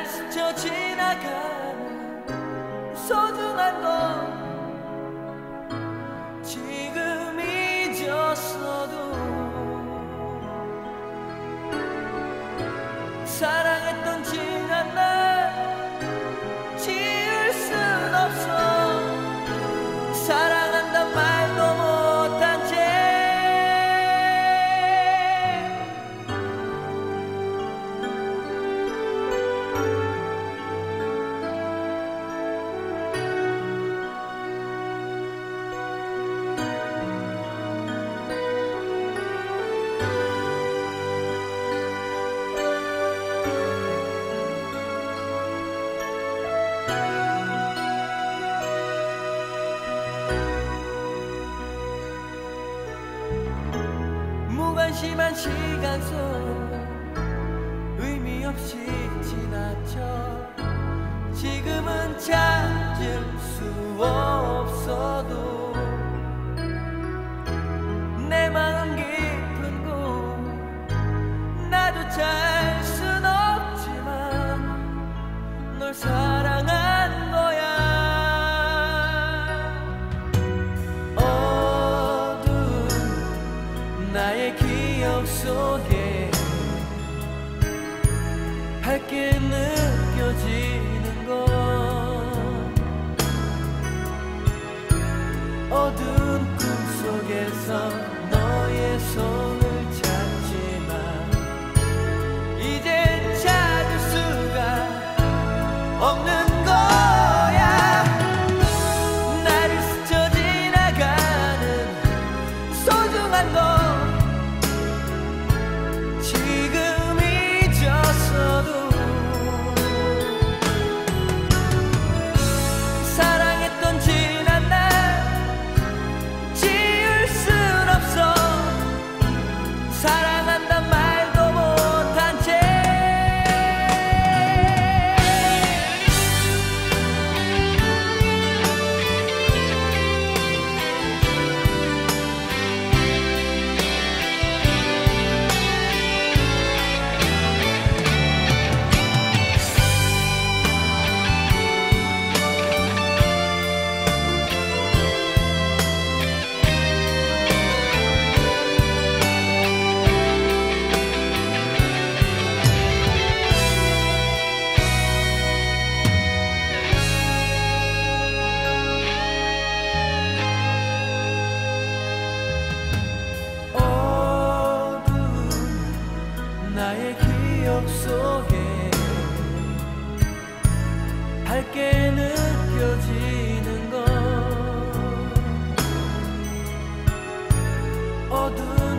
스쳐 지나가는 소중한 너 지금 잊었어도 사랑했던 지난 날 지울 순 없어 사랑한단 말도 못한 채 무관심한 시간 속 의미 없이 지나쳐 지금은 찾을 수 없어도 내 마음 깊은 곳 나도 잘 순 없지만 널 사랑한 거야. 나의 기억 속에 밝게 느껴지는 건 어두운 꿈 속에서 너의 손을 찾지만 이젠 찾을 수가 없는 거야. 나를 스쳐 지나가는 소중한 너 사랑했던 지난 날 지울 순 없어 사랑한단 말도 못한 채 나의 기억 속에 밝게 느껴지는 건 어두운